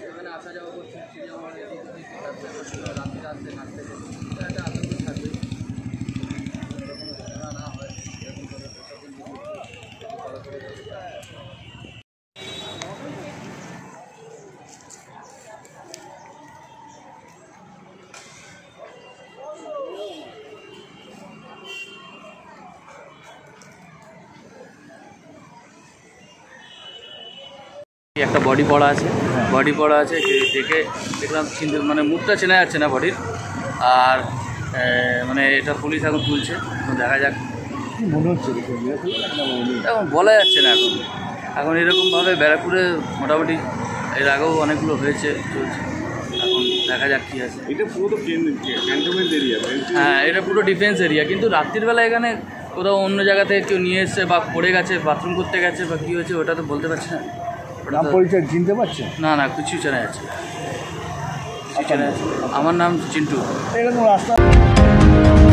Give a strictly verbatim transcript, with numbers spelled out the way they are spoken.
এখানে আসা যাওয়া করছে, রাত্রিতে আসছে নাচতে একটা আতঙ্ক থাকবে। কোনো ঘটনা না হয় এরকম করে প্রশাসন যদি ফলো করে একটা বডি পড়া আছে, বডি পড়া আছে দেখে দেখলাম চিনতে মানে মুখটা চেনা যাচ্ছে না বডির। আর মানে এটা পুলিশ এখন তুলছে, দেখা যাক মনে হচ্ছে এখন বলা যাচ্ছে না। এখন এখন এরকমভাবে ব্যারাকপুরে মোটামুটি এর আগেও অনেকগুলো হয়েছে, চলছে, এখন দেখা যাক কী আছে। এটা পুরো তো ক্যান্টনমেন্ট এরিয়া। হ্যাঁ, এটা পুরো ডিফেন্স এরিয়া, কিন্তু রাত্রিবেলা এখানে কোথাও অন্য জায়গা থেকে কেউ নিয়ে এসছে বা পড়ে গেছে, বাথরুম করতে গেছে বা কী হয়েছে ওটা তো বলতে পারছি না। নাম পরিচয় চিনতে পারছেন? না না, কিছু চেনা যাচ্ছে, কিছু চেনা যাচ্ছে। আমার নাম চিন্টু। এরকম রাস্তা